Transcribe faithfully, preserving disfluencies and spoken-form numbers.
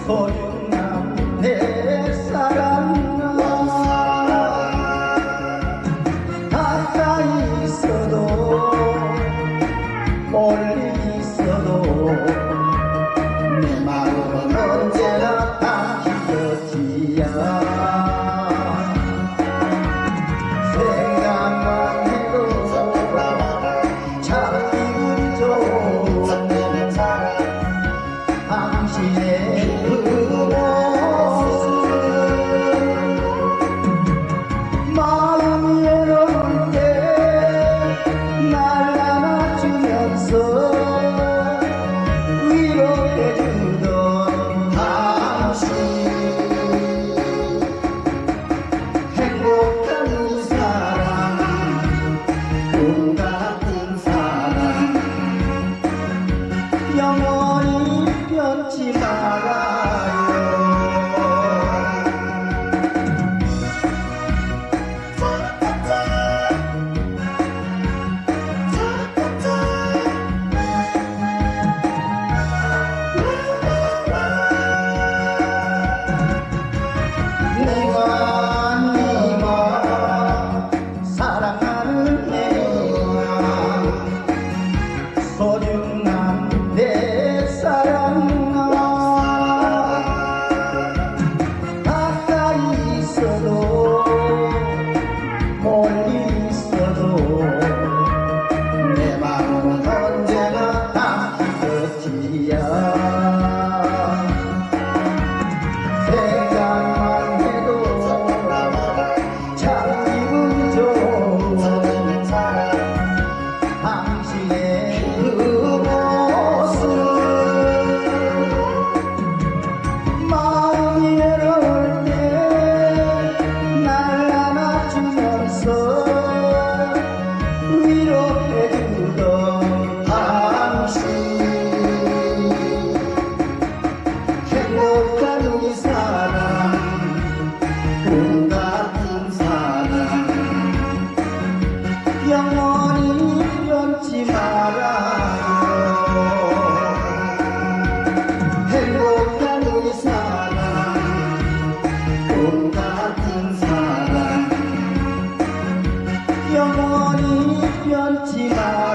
소중한 내 사랑아 가까이 있어도 멀리 있어도 내 마음은 언제나 다 기억이야. 생각만 해도 참 기분 좋은 당신의 그 모습 마음이 외로울 때 날 안아주면서 위로해주던 당신 행복한 이 사랑 꿈같은 사랑 영원히 변치 말아요. 내가 네가 사랑하는 내가 소중한 내 사랑아 가까이 있어도 멀리 있어도 내 마음은 언제나 다 기억이야. 생각만 해도 참 기분 좋은 당신의 그 모습 마음이 외로울 때 날 안아주면서 위로해주던 당신 행복한 이 사랑 꿈같은 사랑 영원히 변치 말아요. 행복한 이 사랑 꿈같은 사랑 영원히 변치 말아요.